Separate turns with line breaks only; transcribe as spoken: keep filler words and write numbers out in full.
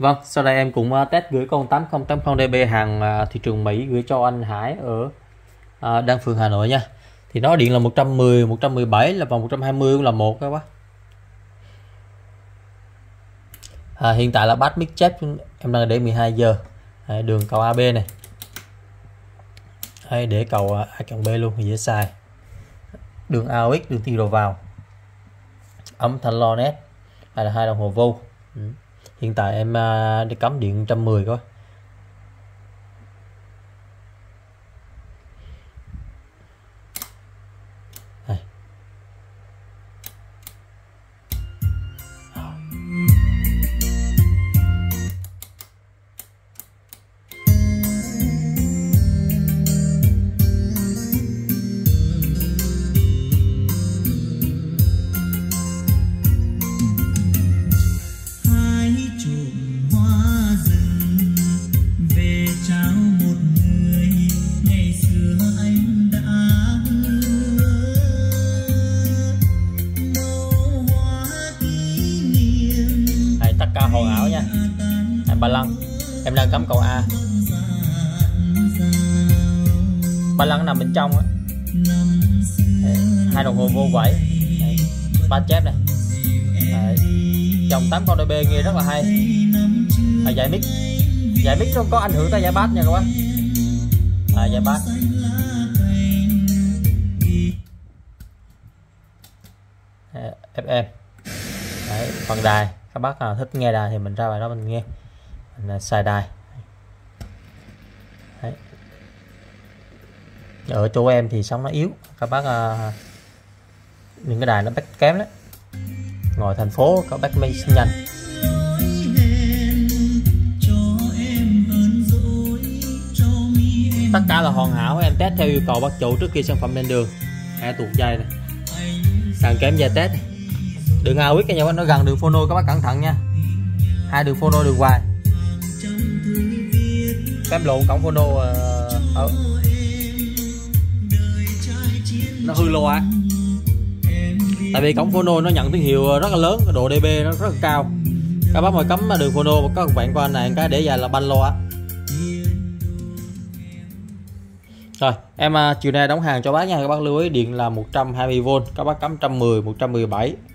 Vâng, sau đây em cũng uh, test gửi con tám không tám không D B hàng uh, thị trường Mỹ gửi cho anh Hải ở uh, Đan Phượng Hà Nội nha. Thì nó điện là một trăm mười, một trăm mười bảy là và một trăm hai mươi cũng là một các bác. À, hiện tại là bass mic check em đang để mười hai giờ. À, đường cầu a bê này. Đây, để cầu A cộng B luôn thì dễ xài. Đường a u ích, đường tiêu đầu vào. Âm thanh lo nét. Hay là hai đồng hồ vô. Ừ. Hiện tại em uh, đi cắm điện một trăm mười coi. Đây. Ca hồn ảo nha. Em ba lăng em đang cắm cầu A, ba lăng nằm bên trong á. Hai đồng hồ vô vẩy, ba chép này. Đấy. Dòng tám con D B nghe rất là hay. À, giải mic giải mic không có ảnh hưởng tới giải bass nha các bác. À, giải bass ép em. Đấy, phần đài các bác nào thích nghe đài thì mình ra bài đó mình nghe, mình xài đài. Đấy. Ở chỗ em thì sóng nó yếu, các bác uh, những cái đài nó back kém đấy. Ngoài thành phố có back mix nhanh. Tất cả là hoàn hảo, em test theo yêu cầu bác chủ trước khi sản phẩm lên đường. Hai tuột dây này, càng kém dây test. Đường a u ích nha, nó gần đường phono, các bác cẩn thận nha. Hai đường phono đường ngoài. Em lộn cổng phono uh, ở nó hư lô á. Tại vì cổng phono nó nhận tín hiệu rất là lớn, độ D B nó rất là cao. Các bác mà cắm đường phono có bạn qua này cái để dài là banh lô á. Rồi, em uh, chiều nay đóng hàng cho bác nha, các bác lưu ý điện là một trăm hai mươi V, các bác cắm một trăm mười, một trăm mười bảy.